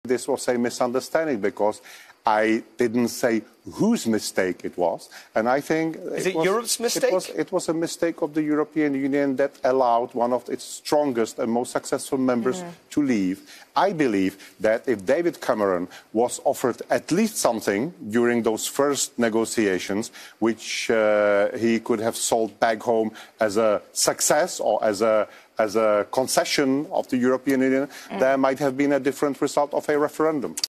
This was a misunderstanding because I didn't say whose mistake it was, and I think is it Europe's mistake? It was a mistake of the European Union that allowed one of its strongest and most successful members to leave. I believe that if David Cameron was offered at least something during those first negotiations, which he could have sold back home as a success or as a concession of the European Union, there might have been a different result of a referendum.